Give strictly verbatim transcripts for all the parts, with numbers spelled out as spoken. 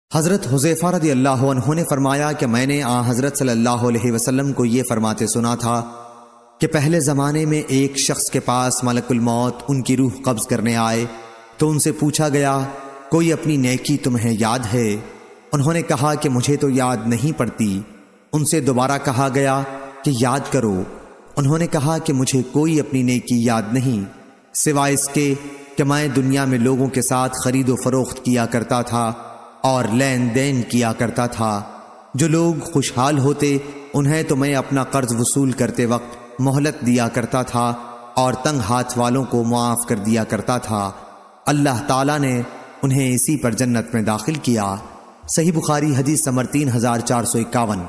حضرت حذیفہ رضی اللہ عنہ نے فرمایا کہ میں نے آن حضرت صلی اللہ علیہ وسلم کو یہ فرماتے سنا تھا کہ پہلے زمانے میں ایک شخص کے پاس ملک الموت ان کی روح قبض کرنے آئے تو ان سے پوچھا گیا کوئی اپنی نیکی تمہیں یاد ہے؟ انہوں نے کہا کہ مجھے تو یاد نہیں پڑتی۔ ان سے دوبارہ کہا گیا کہ یاد کرو۔ انہوں نے کہا کہ مجھے کوئی اپنی نیکی یاد نہیں سوائے اس کے کہ میں دنیا میں لوگوں کے ساتھ خرید و فروخت کیا کرتا تھا اور لین دین کیا کرتا تھا۔ جو لوگ خوشحال ہوتے انہیں تو میں اپنا قرض وصول کرتے وقت مہلت دیا کرتا تھا اور تنگ ہاتھ والوں کو معاف کر دیا کرتا تھا۔ اللہ تعالیٰ نے انہیں اسی پر جنت میں داخل کیا۔ صحیح بخاری حدیث نمبر تین ہزار چار سو اکاون۔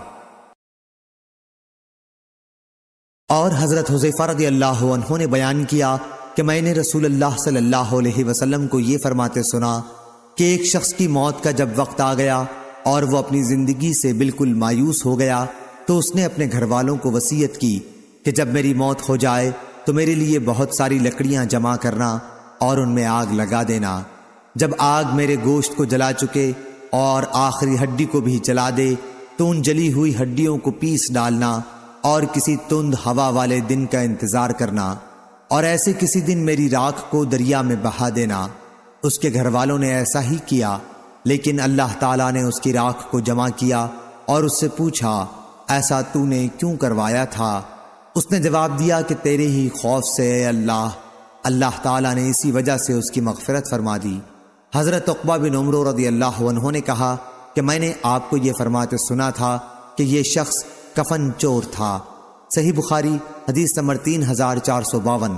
اور حضرت حذیفہ رضی اللہ عنہ نے بیان کیا کہ میں نے رسول اللہ صلی اللہ علیہ وسلم کو یہ فرماتے سنا کہ ایک شخص کی موت کا جب وقت آ گیا اور وہ اپنی زندگی سے بالکل مایوس ہو گیا تو اس نے اپنے گھر والوں کو وصیت کی کہ جب میری موت ہو جائے تو میرے لیے بہت ساری لکڑیاں جمع کرنا اور ان میں آگ لگا دینا۔ جب آگ میرے گوشت کو جلا چکے اور آخری ہڈی کو بھی جلا دے تو ان جلی ہوئی ہڈیوں کو پیس ڈالنا اور کسی تند ہوا والے دن کا انتظار کرنا اور ایسے کسی دن میری راکھ کو دریا میں بہا دینا۔ اس کے گھر والوں نے ایسا ہی کیا، لیکن اللہ تعالیٰ نے اس کی راکھ کو جمع کیا اور اس سے پوچھا ایسا تو نے کیوں کروایا تھا؟ اس نے جواب دیا کہ تیرے ہی خوف سے اے اللہ۔ اللہ تعالیٰ نے اسی وجہ سے اس کی مغفرت فرما دی۔ حضرت عقبہ بن عمرو رضی اللہ عنہ نے کہا کہ میں نے آپ کو یہ فرماتے سنا تھا کہ یہ شخص کفن چور تھا۔ صحیح بخاری حدیث نمبر تین ہزار چار سو باون۔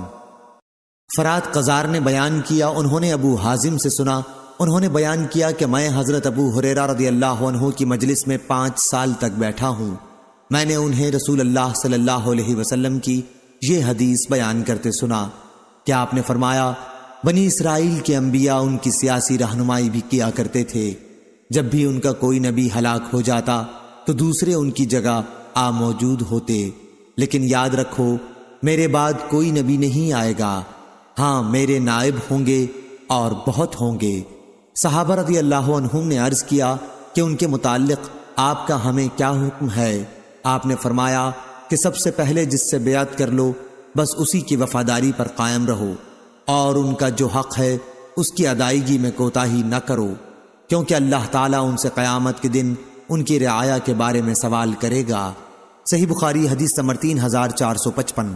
فرات قزار نے بیان کیا، انہوں نے ابو حازم سے سنا، انہوں نے بیان کیا کہ میں حضرت ابو ہریرہ رضی اللہ عنہ کی مجلس میں پانچ سال تک بیٹھا ہوں۔ میں نے انہیں رسول اللہ صلی اللہ علیہ وسلم کی یہ حدیث بیان کرتے سنا کہ آپ نے فرمایا بنی اسرائیل کے انبیاء ان کی سیاسی رہنمائی بھی کیا کرتے تھے۔ جب بھی ان کا کوئی نبی ہلاک ہو جاتا تو دوسرے ان کی جگہ آ موجود ہوتے، لیکن یاد رکھو میرے بعد کوئی نبی نہیں آئے گا، ہاں میرے نائب ہوں گے اور بہت ہوں گے۔ صحابہ رضی اللہ عنہم نے عرض کیا کہ ان کے متعلق آپ کا ہمیں کیا حکم ہے؟ آپ نے فرمایا کہ سب سے پہلے جس سے بیعت کر لو بس اسی کی وفاداری پر قائم رہو اور ان کا جو حق ہے اس کی ادائیگی میں کوتاہی نہ کرو، کیونکہ اللہ تعالیٰ ان سے قیامت کے دن ان کی رعایا کے بارے میں سوال کرے گا۔ صحیح بخاری حدیث نمبر تین ہزار چار سو پچپن۔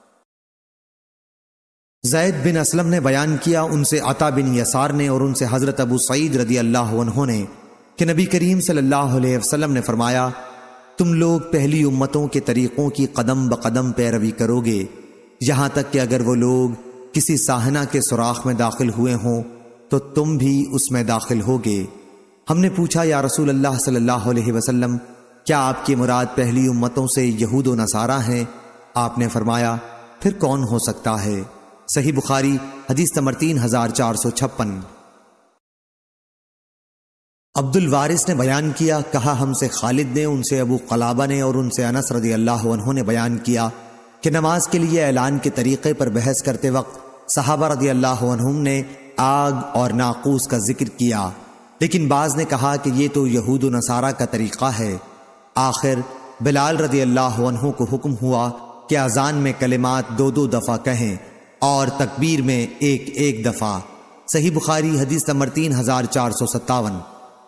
زید بن اسلم نے بیان کیا، ان سے عطا بن یسار نے اور ان سے حضرت ابو سعید رضی اللہ عنہ نے کہ نبی کریم صلی اللہ علیہ وسلم نے فرمایا تم لوگ پہلی امتوں کے طریقوں کی قدم بقدم پیروی کرو گے، یہاں تک کہ اگر وہ لوگ کسی ساحنہ کے سوراخ میں داخل ہوئے ہوں تو تم بھی اس میں داخل ہوگے۔ ہم نے پوچھا یا رسول اللہ صلی اللہ علیہ وسلم کیا آپ کی مراد پہلی امتوں سے یہود و نصارہ ہیں؟ آپ نے فرمایا پھر کون ہو سکتا ہے؟ صحیح بخاری حدیث نمبر تین ہزار چار سو چھپن۔ عبد الوارث نے بیان کیا، کہا ہم سے خالد نے، ان سے ابو قلابہ نے اور ان سے انس رضی اللہ عنہ نے بیان کیا کہ نماز کے لیے اعلان کے طریقے پر بحث کرتے وقت صحابہ رضی اللہ عنہم نے آگ اور ناقوس کا ذکر کیا، لیکن بعض نے کہا کہ یہ تو یہود و نصارہ کا طریقہ ہے۔ آخر بلال رضی اللہ عنہ کو حکم ہوا کہ اذان میں کلمات دو دو دفعہ کہیں اور تکبیر میں ایک ایک دفعہ۔ صحیح بخاری حدیث نمبر تین ہزار چار سو ستاون۔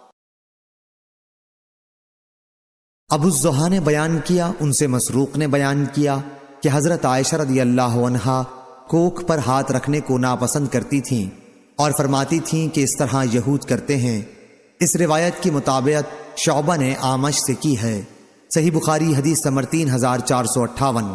ابو الزحا نے بیان کیا، ان سے مسروق نے بیان کیا کہ حضرت عائشہ رضی اللہ عنہا کوکھ پر ہاتھ رکھنے کو ناپسند کرتی تھیں اور فرماتی تھیں کہ اس طرح یہود کرتے ہیں۔ اس روایت کی مطابقت شعبہ نے آمش سے کی ہے۔ صحیح بخاری حدیث نمبر تین ہزار چار سو اٹھاون۔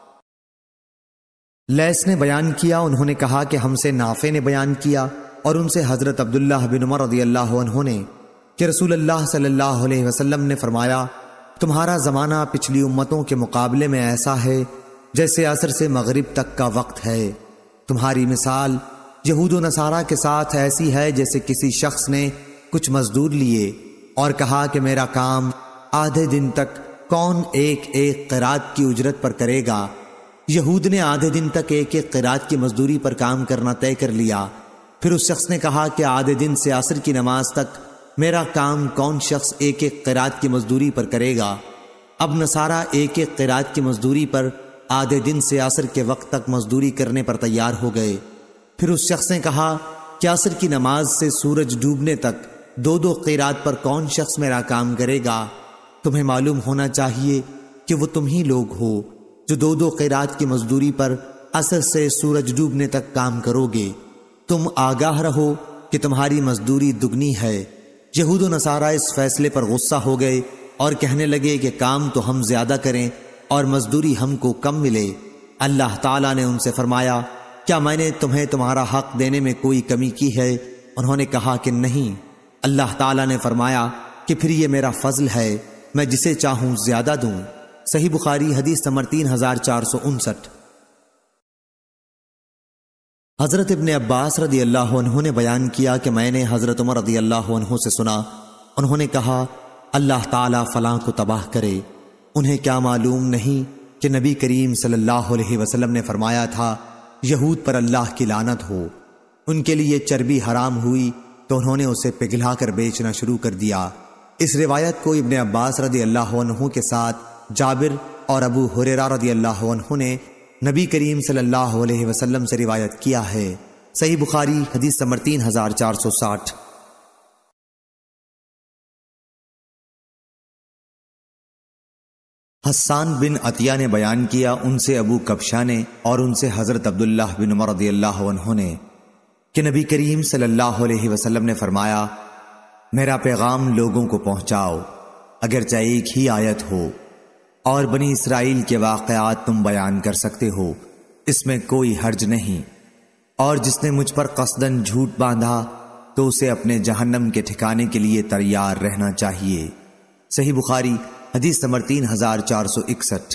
لیث نے بیان کیا، انہوں نے کہا کہ ہم سے نافع نے بیان کیا اور ان سے حضرت عبداللہ بن عمر رضی اللہ عنہ نے کہ رسول اللہ صلی اللہ علیہ وسلم نے فرمایا تمہارا زمانہ پچھلی امتوں کے مقابلے میں ایسا ہے جیسے عصر سے مغرب تک کا وقت ہے۔ تمہاری مثال یہود و نصارہ کے ساتھ ایسی ہے جیسے کسی شخص نے کچھ مزدور لیے اور کہا کہ میرا کام آدھے دن تک کون ایک ایک قرات کی اجرت پر کرے گا۔ یہود نے آدھے دن تک ایک ایک قرات کی مزدوری پر کام کرنا طے کر لیا۔ پھر اس شخص نے کہا کہ آدھے دن سے عصر کی نماز تک میرا کام کون شخص ایک ایک قرات کی مزدوری پر کرے گا؟ اب نصارہ ایک ایک قرات کی مزدوری پر آدھے دن سے عصر کے وقت تک مزدوری کرنے پر تیار ہو گئے۔ پھر اس شخص نے کہا کہ عصر کی نماز سے سورج ڈوبنے تک دو دو قرات پر کون شخص میرا کام کرے گا؟ تمہیں معلوم ہونا چاہیے کہ وہ تم ہی لوگ ہو جو دو دو قرات کی مزدوری پر عصر سے سورج ڈوبنے تک کام کرو گے۔ تم آگاہ رہو کہ تمہاری مزدوری دگنی ہے۔ یہود و نصارہ اس فیصلے پر غصہ ہو گئے اور کہنے لگے کہ کام تو ہم زیادہ کریں اور مزدوری ہم کو کم ملے۔ اللہ تعالیٰ نے ان سے فرمایا، کیا میں نے تمہیں تمہارا حق دینے میں کوئی کمی کی ہے؟ انہوں نے کہا کہ نہیں۔ اللہ تعالیٰ نے فرمایا کہ پھر یہ میرا فضل ہے، میں جسے چاہوں زیادہ دوں۔ صحیح بخاری حدیث نمبر تین ہزار چار سو انسٹھ۔ حضرت ابن عباس رضی اللہ عنہ نے بیان کیا کہ میں نے حضرت عمر رضی اللہ عنہ سے سنا، انہوں نے کہا اللہ تعالیٰ فلاں کو تباہ کرے۔ انہیں کیا معلوم نہیں کہ نبی کریم صلی اللہ علیہ وسلم نے فرمایا تھا یہود پر اللہ کی لعنت ہو۔ ان کے لیے چربی حرام ہوئی تو انہوں نے اسے پگھلا کر بیچنا شروع کر دیا۔ اس روایت کو ابن عباس رضی اللہ عنہ کے ساتھ جابر اور ابو ہریرہ رضی اللہ عنہ نے نبی کریم صلی اللہ علیہ وسلم سے روایت کیا ہے۔ صحیح بخاری حدیث نمبر تین ہزار چار سو ساٹھ۔ حسان بن عطیہ نے بیان کیا، ان سے ابو کبشہ نے اور ان سے حضرت عبداللہ بن عمر رضی اللہ عنہ نے کہ نبی کریم صلی اللہ علیہ وسلم نے فرمایا، میرا پیغام لوگوں کو پہنچاؤ اگرچہ ایک ہی آیت ہو، اور بنی اسرائیل کے واقعات تم بیان کر سکتے ہو، اس میں کوئی حرج نہیں، اور جس نے مجھ پر قصداً جھوٹ باندھا تو اسے اپنے جہنم کے ٹھکانے کے لیے تیار رہنا چاہیے۔ صحیح بخاری حدیث نمبر تین ہزار چار سو اکسٹھ۔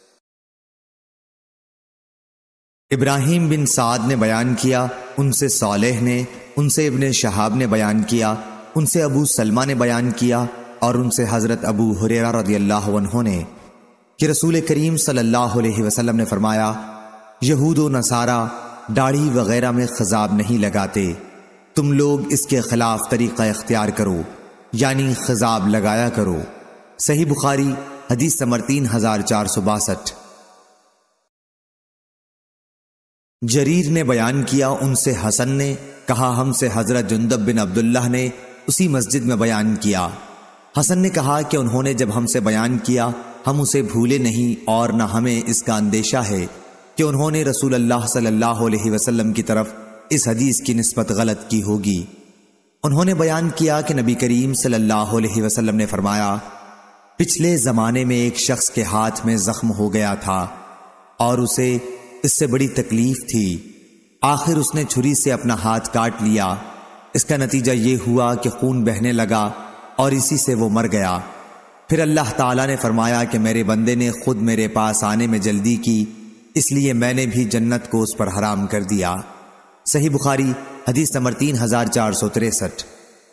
ابراہیم بن سعد نے بیان کیا، ان سے صالح نے، ان سے ابن شہاب نے بیان کیا، ان سے ابو سلمہ نے بیان کیا، اور ان سے حضرت ابو ہریرہ رضی اللہ عنہ نے کہ رسول کریم صلی اللہ علیہ وسلم نے فرمایا، یہود و نصارہ داڑھی وغیرہ میں خضاب نہیں لگاتے، تم لوگ اس کے خلاف طریقہ اختیار کرو، یعنی خضاب لگایا کرو۔ صحیح بخاری حدیث نمبر تین ہزار چار سو باسٹھ۔ جریر نے بیان کیا، ان سے حسن نے کہا، ہم سے حضرت جندب بن عبداللہ نے اسی مسجد میں بیان کیا۔ حسن نے کہا کہ انہوں نے جب ہم سے بیان کیا ہم اسے بھولے نہیں، اور نہ ہمیں اس کا اندیشہ ہے کہ انہوں نے رسول اللہ صلی اللہ علیہ وسلم کی طرف اس حدیث کی نسبت غلط کی ہوگی۔ انہوں نے بیان کیا کہ نبی کریم صلی اللہ علیہ وسلم نے فرمایا، پچھلے زمانے میں ایک شخص کے ہاتھ میں زخم ہو گیا تھا اور اسے اس سے بڑی تکلیف تھی، آخر اس نے چھری سے اپنا ہاتھ کاٹ لیا، اس کا نتیجہ یہ ہوا کہ خون بہنے لگا اور اسی سے وہ مر گیا۔ پھر اللہ تعالیٰ نے فرمایا کہ میرے بندے نے خود میرے پاس آنے میں جلدی کی، اس لیے میں نے بھی جنت کو اس پر حرام کر دیا۔ صحیح بخاری حدیث نمبر تین ہزار چار سو تریسٹھ۔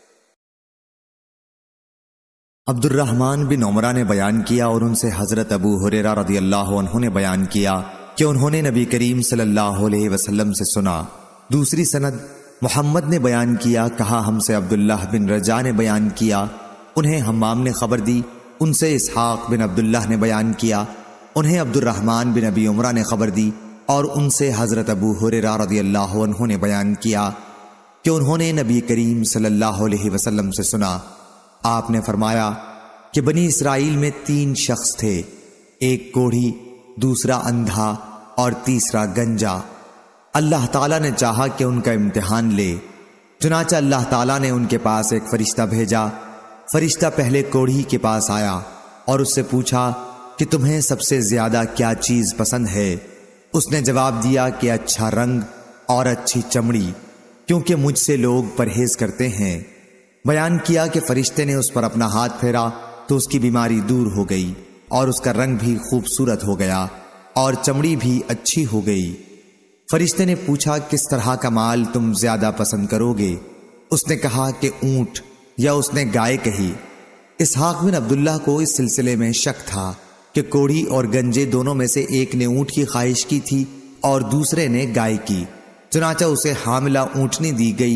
عبد الرحمن بن عمرہ نے بیان کیا، اور ان سے حضرت ابو ہریرہ رضی اللہ عنہ نے بیان کیا کہ انہوں نے نبی کریم صلی اللہ علیہ وسلم سے سنا۔ دوسری سند محمد نے بیان کیا، کہا ہم سے عبداللہ بن رجا نے بیان کیا، انہیں حمام نے خبر دی، ان سے اسحاق بن عبداللہ نے بیان کیا، انہیں عبد الرحمن بن ابی عمرہ نے خبر دی، اور ان سے حضرت ابو ہریرہ رضی اللہ عنہ نے بیان کیا کہ انہوں نے نبی کریم صلی اللہ علیہ وسلم سے سنا۔ آپ نے فرمایا کہ بنی اسرائیل میں تین شخص تھے، ایک کوڑھی، دوسرا اندھا اور تیسرا گنجا۔ اللہ تعالیٰ نے چاہا کہ ان کا امتحان لے، چنانچہ اللہ تعالیٰ نے ان کے پاس ایک فرشتہ بھیجا۔ فرشتہ پہلے کوڑھی کے پاس آیا اور اس سے پوچھا کہ تمہیں سب سے زیادہ کیا چیز پسند ہے؟ اس نے جواب دیا کہ اچھا رنگ اور اچھی چمڑی، کیونکہ مجھ سے لوگ پرہیز کرتے ہیں۔ بیان کیا کہ فرشتے نے اس پر اپنا ہاتھ پھیرا تو اس کی بیماری دور ہو گئی، اور اس کا رنگ بھی خوبصورت ہو گیا اور چمڑی بھی اچھی ہو گئی۔ فرشتے نے پوچھا کس طرح کا مال تم زیادہ پسند کرو گے؟ اس نے کہا کہ اونٹ، یا اس نے گائے کہی۔ اسحاق بن عبداللہ کو اس سلسلے میں شک تھا کہ کوڑھی اور گنجے دونوں میں سے ایک نے اونٹ کی خواہش کی تھی اور دوسرے نے گائے کی، چنانچہ اسے حاملہ اونٹنی دی گئی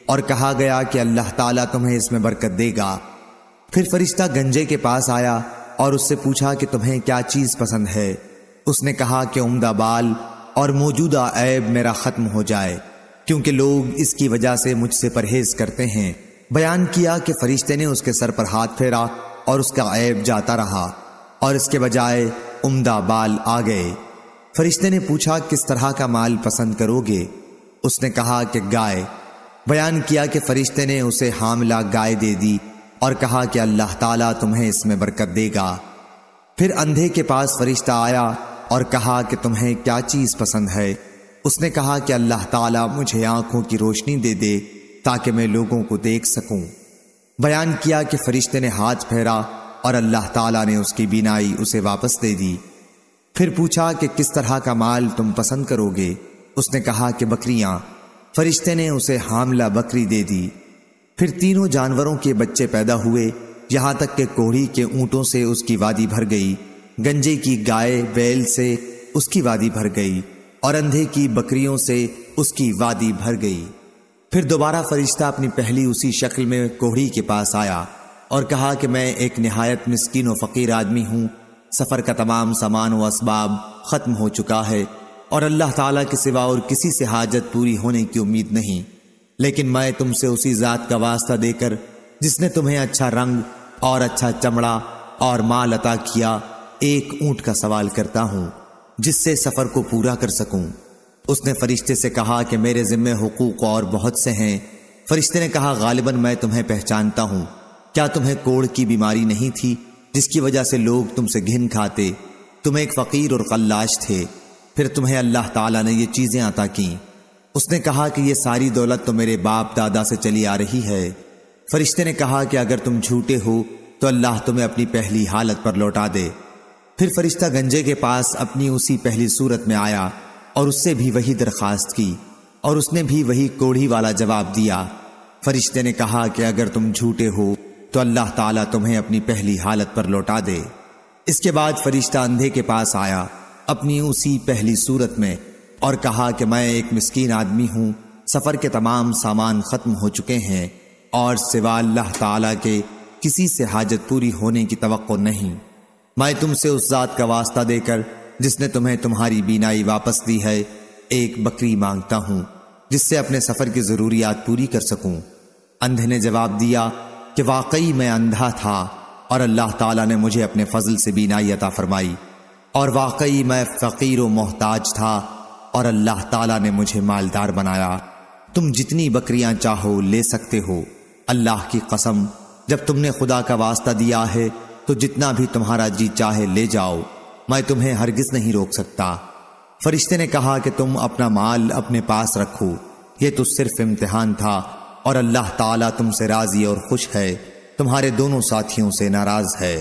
اور کہا گیا کہ اللہ تعالیٰ تمہیں اس میں برکت دے گا۔ پھر فرشتہ گنجے کے پاس آیا اور اس سے پوچھا کہ تمہیں کیا چیز پسند ہے؟ اس نے کہا کہ عمدہ بال اور موجودہ عیب میرا ختم ہو جائے، کیونکہ لوگ اس کی وجہ سے مجھ سے پرہیز کرتے ہیں۔ بیان کیا کہ فرشتے نے اس کے سر پر ہاتھ پھیرا اور اس کا عیب جاتا رہا اور اس کے بجائے عمدہ بال آ گئے۔ فرشتے نے پوچھا کس طرح کا مال پسند کرو گے؟ اس نے کہا کہ گائے۔ بیان کیا کہ فرشتے نے اسے حاملہ گائے دے دی اور کہا کہ اللہ تعالیٰ تمہیں اس میں برکت دے گا۔ پھر اندھے کے پاس فرشتہ آیا اور کہا کہ تمہیں کیا چیز پسند ہے؟ اس نے کہا کہ اللہ تعالیٰ مجھے آنکھوں کی روشنی دے دے تاکہ میں لوگوں کو دیکھ سکوں۔ بیان کیا کہ فرشتے نے ہاتھ پھیرا اور اللہ تعالیٰ نے اس کی بینائی اسے واپس دے دی۔ پھر پوچھا کہ کس طرح کا مال تم پسند کرو گے؟ اس نے کہا کہ بکریاں۔ فرشتے نے اسے حاملہ بکری دے دی۔ پھر تینوں جانوروں کے بچے پیدا ہوئے، یہاں تک کہ کوڑھی کے اونٹوں سے اس کی وادی بھر گئی، گنجے کی گائے بیل سے اس کی وادی بھر گئی اور اندھے کی بکریوں سے اس کی وادی بھر گئی۔ پھر دوبارہ فرشتہ اپنی پہلی اسی شکل میں کوڑھی کے پاس آیا اور کہا کہ میں ایک نہایت مسکین و فقیر آدمی ہوں، سفر کا تمام سامان و اسباب ختم ہو چکا ہے اور اللہ تعالیٰ کے سوا اور کسی سے حاجت پوری ہونے کی امید نہیں، لیکن میں تم سے اسی ذات کا واسطہ دے کر جس نے تمہیں اچھا رنگ اور اچھا چمڑا اور مال عطا کیا ایک اونٹ کا سوال کرتا ہوں جس سے سفر کو پورا کر سکوں۔ اس نے فرشتے سے کہا کہ میرے ذمے حقوق اور بہت سے ہیں۔ فرشتے نے کہا غالباً میں تمہیں پہچانتا ہوں، کیا تمہیں کوڑھ کی بیماری نہیں تھی جس کی وجہ سے لوگ تم سے گھن کھاتے؟ تم ایک فقیر اور قلاش تھے، پھر تمہیں اللہ تعالیٰ نے یہ چیزیں عطا کیں۔ اس نے کہا کہ یہ ساری دولت تو میرے باپ دادا سے چلی آ رہی ہے۔ فرشتے نے کہا کہ اگر تم جھوٹے ہو تو اللہ تمہیں اپنی پہلی حالت پر لوٹا دے۔ پھر فرشتہ گنجے کے پاس اپنی اسی پہلی صورت میں آیا اور اس سے بھی وہی درخواست کی اور اس نے بھی وہی کوڑھی والا جواب دیا۔ فرشتے نے کہا کہ اگر تم جھوٹے ہو تو اللہ تعالیٰ تمہیں اپنی پہلی حالت پر لوٹا دے۔ اس کے بعد فرشتہ اندھے کے پاس آیا اپنی اسی پہلی صورت میں اور کہا کہ میں ایک مسکین آدمی ہوں، سفر کے تمام سامان ختم ہو چکے ہیں اور سوا اللہ تعالیٰ کے کسی سے حاجت پوری ہونے کی توقع نہیں۔ میں تم سے اس ذات کا واسطہ دے کر جس نے تمہیں تمہاری بینائی واپس دی ہے ایک بکری مانگتا ہوں جس سے اپنے سفر کی ضروریات پوری کر سکوں۔ اندھے نے جواب دیا کہ واقعی میں اندھا تھا اور اللہ تعالیٰ نے مجھے اپنے فضل سے بینائی عطا فرمائی، اور واقعی میں فقیر و محتاج تھا اور اللہ تعالیٰ نے مجھے مالدار بنایا۔ تم جتنی بکریاں چاہو لے سکتے ہو، اللہ کی قسم جب تم نے خدا کا واسطہ دیا ہے تو جتنا بھی تمہارا جی چاہے لے جاؤ، میں تمہیں ہرگز نہیں روک سکتا۔ فرشتے نے کہا کہ تم اپنا مال اپنے پاس رکھو، یہ تو صرف امتحان تھا اور اللہ تعالیٰ تم سے راضی اور خوش ہے، تمہارے دونوں ساتھیوں سے ناراض ہے۔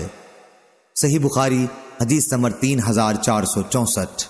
صحیح بخاری حدیث نمبر تین ہزار چار سو چونسٹھ۔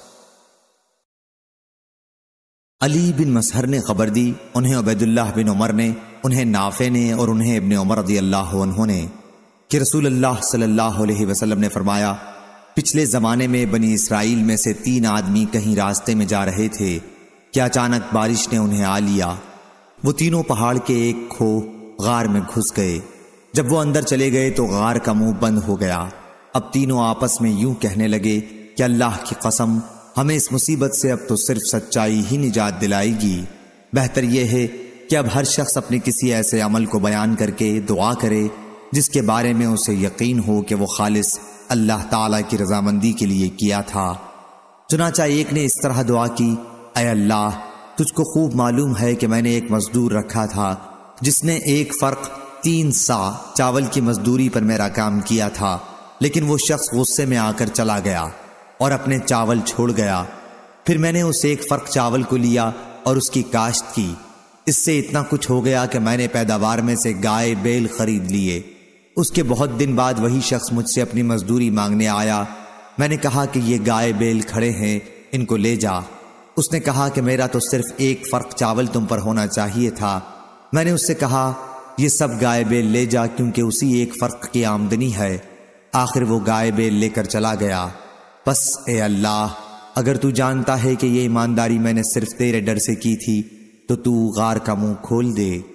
علی بن مسہر نے خبر دی، انہیں عبید اللہ بن عمر نے، انہیں نافع نے اور انہیں ابن عمر رضی اللہ عنہ نے کہ رسول اللہ صلی اللہ علیہ وسلم نے فرمایا، پچھلے زمانے میں بنی اسرائیل میں سے تین آدمی کہیں راستے میں جا رہے تھے کہ اچانک بارش نے انہیں آ لیا۔ وہ تینوں پہاڑ کے ایک کھوہ غار میں گھس گئے۔ جب وہ اندر چلے گئے تو غار کا منہ بند ہو گیا۔ اب تینوں آپس میں یوں کہنے لگے کہ اللہ کی قسم ہمیں اس مصیبت سے اب تو صرف سچائی ہی نجات دلائے گی۔ بہتر یہ ہے کہ اب ہر شخص اپنے کسی ایسے عمل کو بیان کر کے دعا کرے جس کے بارے میں اسے یقین ہو کہ وہ خالص اللہ تعالیٰ کی رضامندی کے لیے کیا تھا۔ چنانچہ ایک نے اس طرح دعا کی، اے اللہ، تجھ کو خوب معلوم ہے کہ میں نے ایک مزدور رکھا تھا جس نے ایک فرق تین سا چاول کی مزدوری پر میرا کام کیا تھا، لیکن وہ شخص غصے میں آ کر چلا گیا اور اپنے چاول چھوڑ گیا۔ پھر میں نے اس ایک فرق چاول کو لیا اور اس کی کاشت کی، اس سے اتنا کچھ ہو گیا کہ میں نے پیداوار میں سے گائے بیل خرید لیے۔ اس کے بہت دن بعد وہی شخص مجھ سے اپنی مزدوری مانگنے آیا۔ میں نے کہا کہ یہ گائے بیل کھڑے ہیں، ان کو لے جا۔ اس نے کہا کہ میرا تو صرف ایک فرق چاول تم پر ہونا چاہیے تھا۔ میں نے اس سے کہا یہ سب گائے بیل لے جا کیونکہ اسی ایک فرق کی آمدنی ہے۔ آخر وہ گائے بیل لے کر چلا گیا۔ بس اے اللہ، اگر تو جانتا ہے کہ یہ ایمانداری میں نے صرف تیرے ڈر سے کی تھی تو تو غار کا منہ کھول دے۔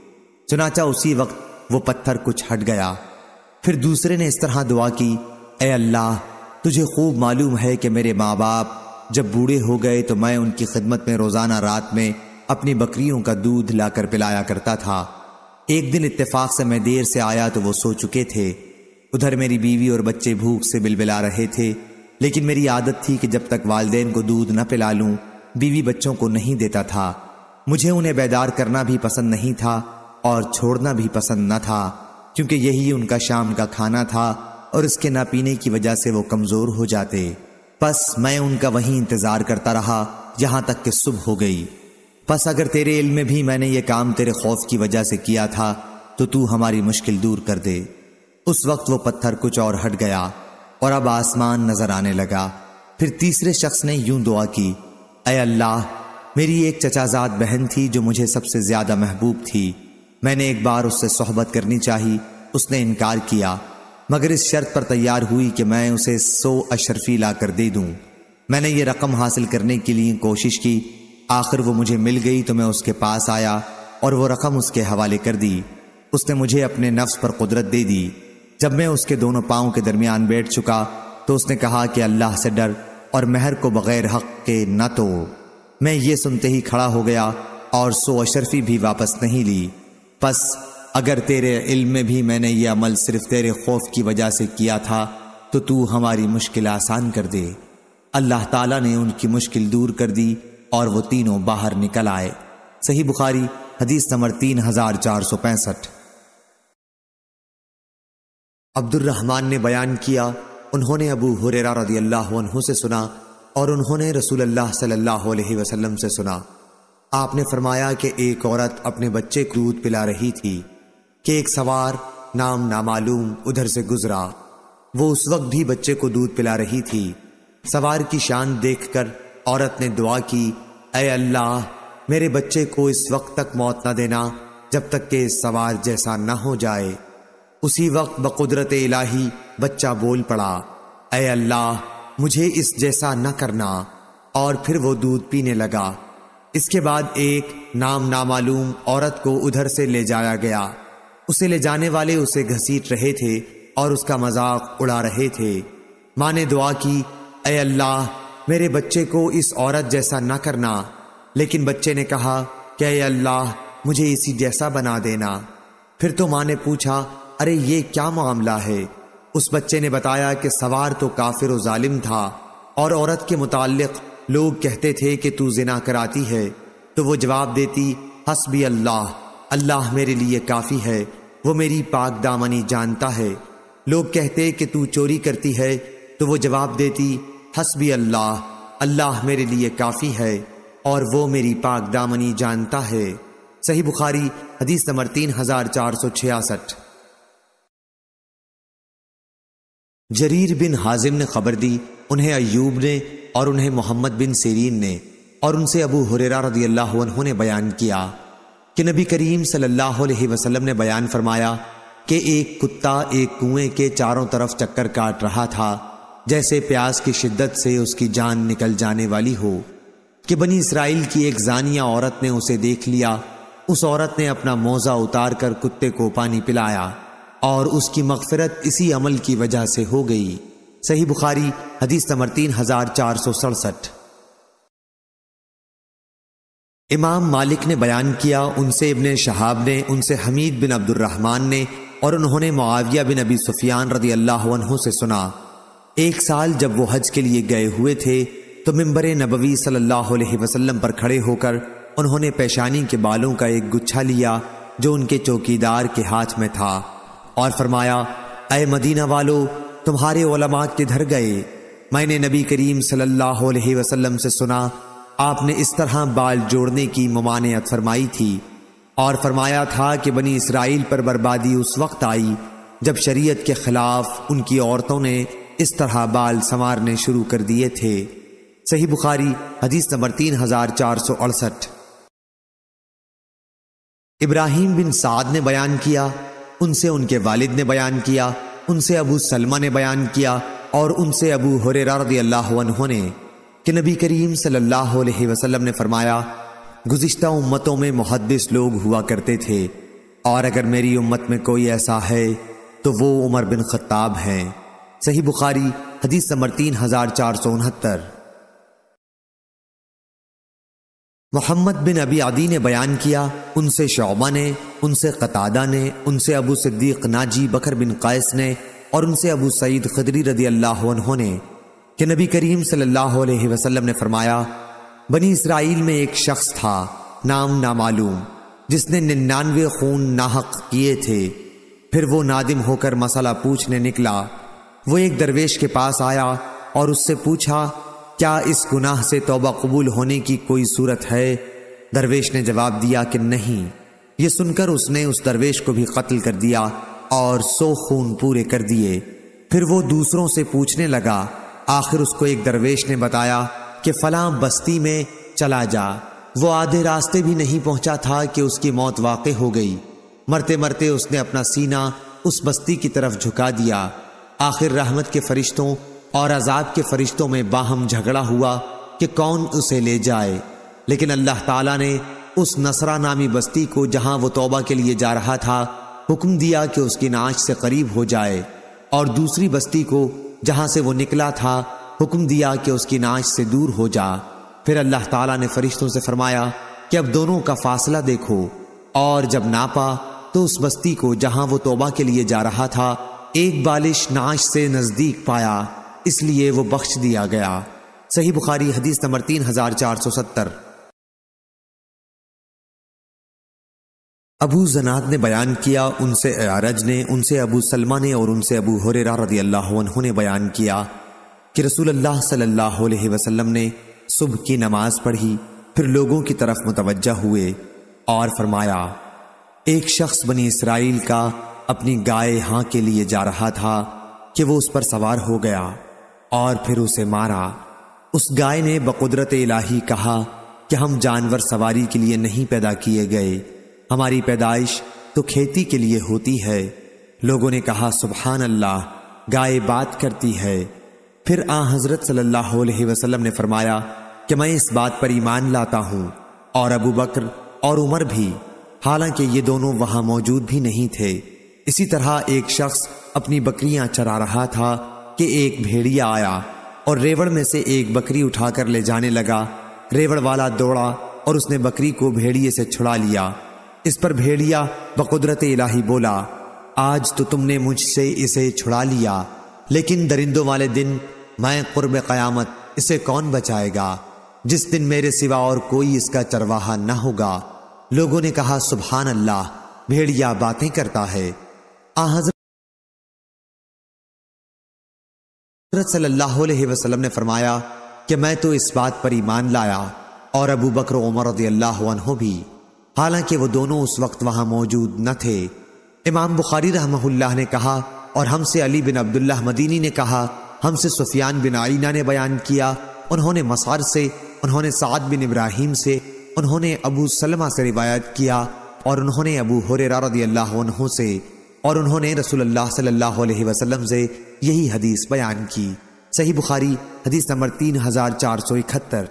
چنانچہ اسی وقت وہ پتھر کچھ ہٹ گیا۔ پھر دوسرے نے اس طرح دعا کی، اے اللہ، تجھے خوب معلوم ہے کہ میرے ماں باپ جب بوڑھے ہو گئے تو میں ان کی خدمت میں روزانہ رات میں اپنی بکریوں کا دودھ لا کر پلایا کرتا تھا۔ ایک دن اتفاق سے میں دیر سے آیا تو وہ سو چکے تھے۔ ادھر میری بیوی اور بچے بھوک سے بلبلا رہے تھے، لیکن میری عادت تھی کہ جب تک والدین کو دودھ نہ پلا لوں بیوی بچوں کو نہیں دیتا تھا۔ مجھے انہیں بیدار کرنا بھی پسند نہیں تھا اور چھوڑنا بھی پسند نہ تھا، کیونکہ یہی ان کا شام کا کھانا تھا اور اس کے نہ پینے کی وجہ سے وہ کمزور ہو جاتے۔ پس میں ان کا وہیں انتظار کرتا رہا یہاں تک کہ صبح ہو گئی۔ پس اگر تیرے علم میں بھی میں نے یہ کام تیرے خوف کی وجہ سے کیا تھا تو تو ہماری مشکل دور کر دے۔ اس وقت وہ پتھر کچھ اور ہٹ گیا اور اب آسمان نظر آنے لگا۔ پھر تیسرے شخص نے یوں دعا کی، اے اللہ، میری ایک چچا زاد بہن تھی جو مجھے سب سے زیادہ محبوب تھی۔ میں نے ایک بار اس سے صحبت کرنی چاہی، اس نے انکار کیا، مگر اس شرط پر تیار ہوئی کہ میں اسے سو اشرفی لا کر دے دوں۔ میں نے یہ رقم حاصل کرنے کے لیے کوشش کی، آخر وہ مجھے مل گئی تو میں اس کے پاس آیا اور وہ رقم اس کے حوالے کر دی۔ اس نے مجھے اپنے نفس پر قدرت دے دی۔ جب میں اس کے دونوں پاؤں کے درمیان بیٹھ چکا تو اس نے کہا کہ اللہ سے ڈر اور مہر کو بغیر حق کے نہ توڑ۔ میں یہ سنتے ہی کھڑا ہو گیا اور سو اشرفی بھی واپس نہیں لی۔ پس اگر تیرے علم میں بھی میں نے یہ عمل صرف تیرے خوف کی وجہ سے کیا تھا تو تو ہماری مشکل آسان کر دے۔ اللہ تعالیٰ نے ان کی مشکل دور کر دی اور وہ تینوں باہر نکل آئے۔ صحیح بخاری حدیث نمبر تین ہزار چار سو پینسٹھ۔ عبد الرحمن نے بیان کیا، انہوں نے ابو ہریرہ رضی اللہ عنہ سے سنا اور انہوں نے رسول اللہ صلی اللہ علیہ وسلم سے سنا۔ آپ نے فرمایا کہ ایک عورت اپنے بچے کو دودھ پلا رہی تھی کہ ایک سوار نام نامعلوم ادھر سے گزرا۔ وہ اس وقت بھی بچے کو دودھ پلا رہی تھی۔ سوار کی شان دیکھ کر عورت نے دعا کی، اے اللہ، میرے بچے کو اس وقت تک موت نہ دینا جب تک کہ اس سوار جیسا نہ ہو جائے۔ اسی وقت بقدرت الہی بچہ بول پڑا، اے اللہ، مجھے اس جیسا نہ کرنا، اور پھر وہ دودھ پینے لگا۔ اس کے بعد ایک نام نامعلوم عورت کو ادھر سے لے جایا گیا۔ اسے لے جانے والے اسے گھسیٹ رہے تھے اور اس کا مذاق اڑا رہے تھے۔ ماں نے دعا کی، اے اللہ، میرے بچے کو اس عورت جیسا نہ کرنا، لیکن بچے نے کہا کہ اے اللہ، مجھے اسی جیسا بنا دینا۔ پھر تو ماں نے پوچھا، ارے یہ کیا معاملہ ہے؟ اس بچے نے بتایا کہ سوار تو کافر و ظالم تھا اور عورت کے متعلق لوگ کہتے تھے کہ تو زنا کراتی ہے، تو وہ جواب دیتی، حسبی اللہ، اللہ میرے لیے کافی ہے، وہ میری پاک دامنی جانتا ہے۔ لوگ کہتے کہ تو چوری کرتی ہے، تو وہ جواب دیتی، حسبی اللہ، اللہ میرے لیے کافی ہے اور وہ میری پاک دامنی جانتا ہے۔ صحیح بخاری حدیث نمبر تین ہزار چار سو چھیاسٹھ۔ جریر بن حازم نے خبر دی، انہیں ایوب نے اور انہیں محمد بن سیرین نے اور ان سے ابو ہریرہ رضی اللہ عنہ نے بیان کیا کہ نبی کریم صلی اللہ علیہ وسلم نے بیان فرمایا کہ ایک کتا ایک کنویں کے چاروں طرف چکر کاٹ رہا تھا، جیسے پیاس کی شدت سے اس کی جان نکل جانے والی ہو، کہ بنی اسرائیل کی ایک زانیہ عورت نے اسے دیکھ لیا۔ اس عورت نے اپنا موزہ اتار کر کتے کو پانی پلایا اور اس کی مغفرت اسی عمل کی وجہ سے ہو گئی۔ صحیح بخاری حدیث نمبر تین ہزار چار سو سڑسٹھ۔ امام مالک نے بیان کیا، ان سے ابن شہاب نے، ان سے حمید بن عبد الرحمن نے اور انہوں نے معاویہ بن ابی سفیان رضی اللہ عنہ سے سنا، ایک سال جب وہ حج کے لیے گئے ہوئے تھے تو منبر نبوی صلی اللہ علیہ وسلم پر کھڑے ہو کر انہوں نے پیشانی کے بالوں کا ایک گچھا لیا جو ان کے چوکیدار کے ہاتھ میں تھا اور فرمایا، اے مدینہ والو، تمہارے علماء کدھر گئے؟ میں نے نبی کریم صلی اللہ علیہ وسلم سے سنا آپ نے اس طرح بال جوڑنے کی ممانعت فرمائی تھی اور فرمایا تھا کہ بنی اسرائیل پر بربادی اس وقت آئی جب شریعت کے خلاف ان کی عورتوں نے اس طرح بال سنوارنے شروع کر دیے تھے۔ صحیح بخاری حدیث نمبر تین ہزار چار سو اڑسٹھ۔ ابراہیم بن سعد نے بیان کیا، ان سے ان کے والد نے بیان کیا، ان سے ابو سلمہ نے بیان کیا اور ان سے ابو ہریرہ رضی اللہ عنہ نے کہ نبی کریم صلی اللہ علیہ وسلم نے فرمایا، گزشتہ امتوں میں محدث لوگ ہوا کرتے تھے اور اگر میری امت میں کوئی ایسا ہے تو وہ عمر بن خطاب ہیں۔ صحیح بخاری حدیث نمبر تین ہزار چار سو انہتر۔ محمد بن ابی عدی نے بیان کیا، ان سے شعبہ نے، ان سے قتادہ نے، ان سے ابو صدیق ناجی بکر بن قیس نے، اور ان سے ابو سعید خدری رضی اللہ عنہ نے کہ نبی کریم صلی اللہ علیہ وسلم نے فرمایا، بنی اسرائیل میں ایک شخص تھا نام نامعلوم، جس نے ننانوے خون ناحق کیے تھے۔ پھر وہ نادم ہو کر مسئلہ پوچھنے نکلا۔ وہ ایک درویش کے پاس آیا اور اس سے پوچھا، کیا اس گناہ سے توبہ قبول ہونے کی کوئی صورت ہے؟ درویش نے جواب دیا کہ نہیں۔ یہ سن کر اس نے اس درویش کو بھی قتل کر دیا اور سو خون پورے کر دیے۔ پھر وہ دوسروں سے پوچھنے لگا۔ آخر اس کو ایک درویش نے بتایا کہ فلاں بستی میں چلا جا۔ وہ آدھے راستے بھی نہیں پہنچا تھا کہ اس کی موت واقع ہو گئی۔ مرتے مرتے اس نے اپنا سینہ اس بستی کی طرف جھکا دیا۔ آخر رحمت کے فرشتوں اور عذاب کے فرشتوں میں باہم جھگڑا ہوا کہ کون اسے لے جائے، لیکن اللہ تعالیٰ نے اس نصرہ نامی بستی کو، جہاں وہ توبہ کے لیے جا رہا تھا، حکم دیا کہ اس کی ناچ سے قریب ہو جائے، اور دوسری بستی کو، جہاں سے وہ نکلا تھا، حکم دیا کہ اس کی ناچ سے دور ہو جا۔ پھر اللہ تعالیٰ نے فرشتوں سے فرمایا کہ اب دونوں کا فاصلہ دیکھو، اور جب ناپا تو اس بستی کو، جہاں وہ توبہ کے لیے جا رہا تھا، ایک بالش ناچ سے نزدیک پایا، اس لیے وہ بخش دیا گیا۔ صحیح بخاری حدیث نمبر تین ہزار چار سو ستر۔ ابو زناد نے بیان کیا، ان سے اعرج نے، ان سے ابو سلمہ نے، اور ان سے ابو ہریرہ رضی اللہ عنہ نے بیان کیا کہ رسول اللہ صلی اللہ علیہ وسلم نے صبح کی نماز پڑھی، پھر لوگوں کی طرف متوجہ ہوئے اور فرمایا، ایک شخص بنی اسرائیل کا اپنی گائے ہاں کے لیے جا رہا تھا کہ وہ اس پر سوار ہو گیا اور پھر اسے مارا۔ اس گائے نے بقدرت الہی کہا کہ ہم جانور سواری کے لیے نہیں پیدا کیے گئے، ہماری پیدائش تو کھیتی کے لیے ہوتی ہے۔ لوگوں نے کہا، سبحان اللہ، گائے بات کرتی ہے۔ پھر آن حضرت صلی اللہ علیہ وسلم نے فرمایا کہ میں اس بات پر ایمان لاتا ہوں، اور ابو بکر اور عمر بھی، حالانکہ یہ دونوں وہاں موجود بھی نہیں تھے۔ اسی طرح ایک شخص اپنی بکریاں چرا رہا تھا کہ ایک بھیڑیا آیا اور ریوڑ میں سے ایک بکری اٹھا کر لے جانے لگا۔ ریوڑ والا دوڑا اور اس نے بکری کو بھیڑیے سے چھڑا لیا۔ اس پر بھیڑیا بقدرت الہی بولا، آج تو تم نے مجھ سے اسے چھڑا لیا، لیکن درندوں والے دن میں قرب قیامت اسے کون بچائے گا، جس دن میرے سوا اور کوئی اس کا چرواہا نہ ہوگا۔ لوگوں نے کہا، سبحان اللہ، بھیڑیا باتیں کرتا ہے۔ آن حضرت صلی اللہ علیہ وسلم نے فرمایا کہ میں تو اس بات پر ایمان لایا، اور ابو بکر و عمر رضی اللہ عنہ بھی، حالانکہ وہ دونوں اس وقت وہاں موجود نہ تھے۔ امام بخاری رحمہ اللہ نے کہا، اور ہم سے علی بن عبداللہ مدینی نے کہا، ہم سے سفیان بن عینہ نے بیان کیا، انہوں نے مسعر سے، انہوں نے سعد بن ابراہیم سے، انہوں نے ابو سلمہ سے روایت کیا، اور انہوں نے ابو ہریرہ رضی اللہ عنہ سے، اور انہوں نے رسول اللہ صلی اللہ علیہ وسلم سے یہی حدیث بیان کی۔ صحیح بخاری حدیث نمبر تین ہزار چار سو اکہتر۔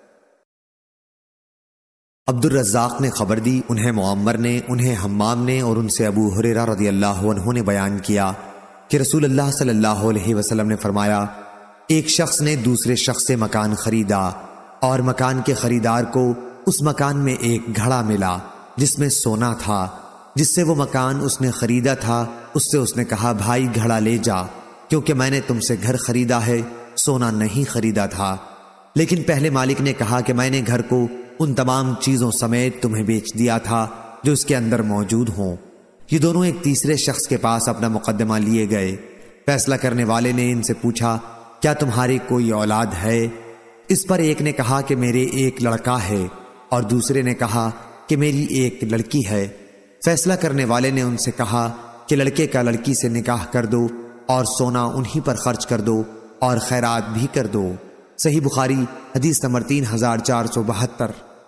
عبد الرزاق نے خبر دی، انہیں معمر نے، انہیں حمام نے، اور ان سے ابو ہریرہ رضی اللہ عنہ نے بیان کیا کہ رسول اللہ صلی اللہ علیہ وسلم نے فرمایا، ایک شخص نے دوسرے شخص سے مکان خریدا، اور مکان کے خریدار کو اس مکان میں ایک گھڑا ملا جس میں سونا تھا۔ جس سے وہ مکان اس نے خریدا تھا، اس سے اس نے کہا، بھائی گھڑا لے جا، کیونکہ میں نے تم سے گھر خریدا ہے، سونا نہیں خریدا تھا۔ لیکن پہلے مالک نے کہا کہ میں نے گھر کو ان تمام چیزوں سمیت تمہیں بیچ دیا تھا جو اس کے اندر موجود ہوں۔ یہ دونوں ایک تیسرے شخص کے پاس اپنا مقدمہ لیے گئے۔ فیصلہ کرنے والے نے ان سے پوچھا، کیا تمہاری کوئی اولاد ہے؟ اس پر ایک نے کہا کہ میرے ایک لڑکا ہے، اور دوسرے نے کہا کہ میری ایک لڑکی ہے۔ فیصلہ کرنے والے نے ان سے کہا کہ لڑکے کا لڑکی سے نکاح کر دو، اور سونا انہی پر خرچ کر دو، اور خیرات بھی کر دو۔ صحیح بخاری حدیث نمبر تین ہزار چار سو بہتر۔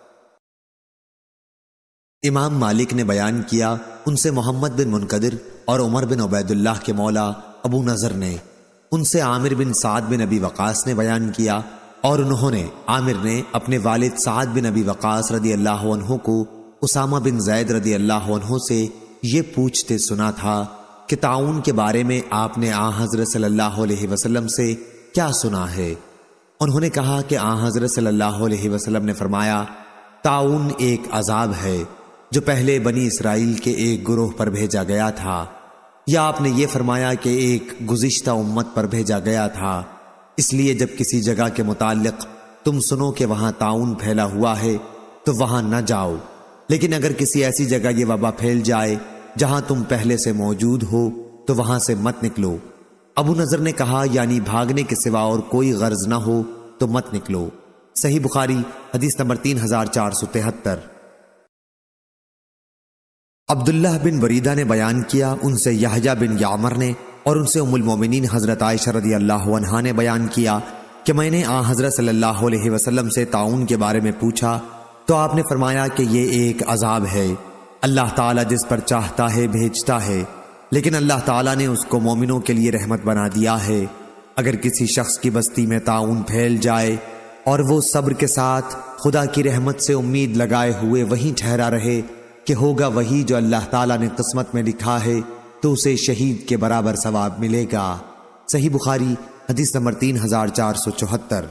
امام مالک نے بیان کیا، ان سے محمد بن منقدر اور عمر بن عبید اللہ کے مولا ابو نضر نے، ان سے عامر بن سعد بن ابی وقاص نے بیان کیا، اور انہوں نے، عامر نے، اپنے والد سعد بن ابی وقاص رضی اللہ عنہ کو اسامہ بن زید رضی اللہ عنہ سے یہ پوچھتے سنا تھا کہ طاعون کے بارے میں آپ نے آن حضرت صلی اللہ علیہ وسلم سے کیا سنا ہے؟ انہوں نے کہا کہ آن حضرت صلی اللہ علیہ وسلم نے فرمایا، طاعون ایک عذاب ہے جو پہلے بنی اسرائیل کے ایک گروہ پر بھیجا گیا تھا، یا آپ نے یہ فرمایا کہ ایک گزشتہ امت پر بھیجا گیا تھا۔ اس لیے جب کسی جگہ کے متعلق تم سنو کہ وہاں طاعون پھیلا ہوا ہے تو وہاں نہ جاؤ، لیکن اگر کسی ایسی جگہ یہ وبا پھیل جائے جہاں تم پہلے سے موجود ہو تو وہاں سے مت نکلو۔ ابو نضر نے کہا، یعنی بھاگنے کے سوا اور کوئی غرض نہ ہو تو مت نکلو۔ صحیح بخاری حدیث نمبر تین ہزار چار سو تہتر۔ عبداللہ بن وریدہ نے بیان کیا، ان سے یحییٰ بن یعمر نے اور ان سے ام المومنین حضرت عائشہ رضی اللہ عنہا نے بیان کیا کہ میں نے آن حضرت صلی اللہ علیہ وسلم سے طاعون کے بارے میں پوچھا تو آپ نے فرمایا کہ یہ ایک عذاب ہے، اللہ تعالیٰ جس پر چاہتا ہے بھیجتا ہے، لیکن اللہ تعالیٰ نے اس کو مومنوں کے لیے رحمت بنا دیا ہے۔ اگر کسی شخص کی بستی میں طاعون پھیل جائے اور وہ صبر کے ساتھ خدا کی رحمت سے امید لگائے ہوئے وہیں ٹھہرا رہے کہ ہوگا وہی جو اللہ تعالیٰ نے قسمت میں لکھا ہے، تو اسے شہید کے برابر ثواب ملے گا۔ صحیح بخاری حدیث نمبر تین ہزار چار سو چوہتر۔